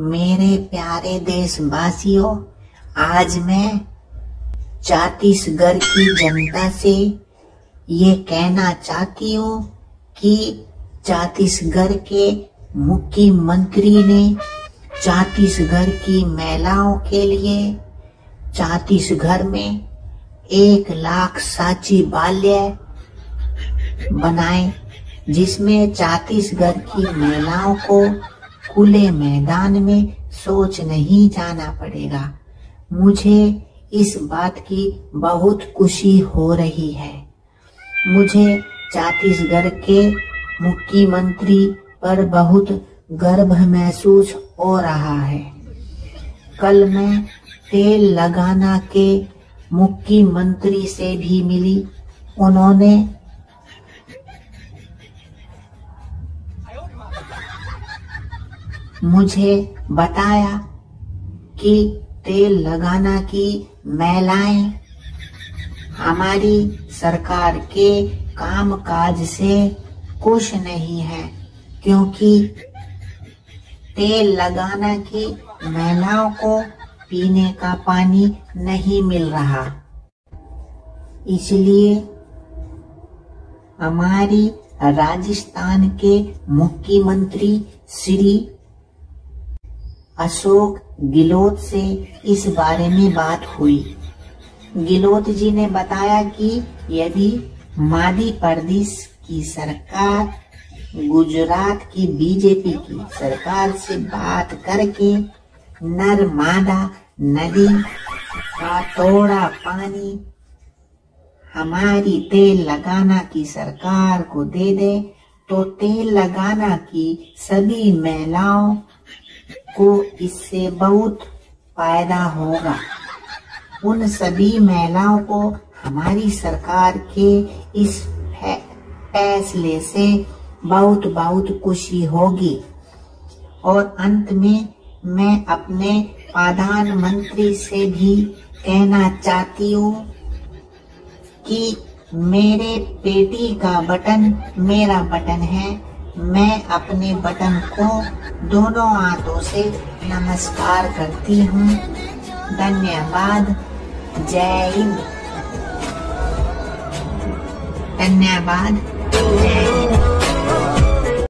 मेरे प्यारे देशवासियों, आज मैं छत्तीसगढ़ की जनता से ये कहना चाहती हूँ कि छत्तीसगढ़ के मुख्यमंत्री ने छत्तीसगढ़ की महिलाओं के लिए छत्तीसगढ़ में 1 लाख सचिवालय बनाए, जिसमें छत्तीसगढ़ की महिलाओं को खुले मैदान में शौच नहीं जाना पड़ेगा। मुझे इस बात की बहुत खुशी हो रही है। मुझे छत्तीसगढ़ के मुख्यमंत्री पर बहुत गर्व महसूस हो रहा है। कल मैं तेलंगाना के मुख्यमंत्री से भी मिली। उन्होंने मुझे बताया कि तेलंगाना की महिलाएं हमारी सरकार के कामकाज से खुश नहीं है, क्योंकि तेलंगाना की महिलाओं को पीने का पानी नहीं मिल रहा। इसलिए हमारी राजस्थान के मुख्यमंत्री श्री अशोक गहलोत से इस बारे में बात हुई। गहलोत जी ने बताया कि यदि मध्य प्रदेश की सरकार गुजरात की बीजेपी की सरकार से बात करके नर्मदा नदी का थोड़ा पानी हमारी तेलंगाना की सरकार को दे दे, तो तेलंगाना की सभी महिलाओं को इससे बहुत फायदा होगा। उन सभी महिलाओं को हमारी सरकार के इस फैसले से बहुत बहुत खुशी होगी। और अंत में मैं अपने प्रधानमंत्री से भी कहना चाहती हूँ कि मेरे बेटी का बटन मेरा बटन है। मैं अपने बटन को दोनों हाथों से नमस्कार करती हूँ। धन्यवाद। जय हिंद। धन्यवाद। जय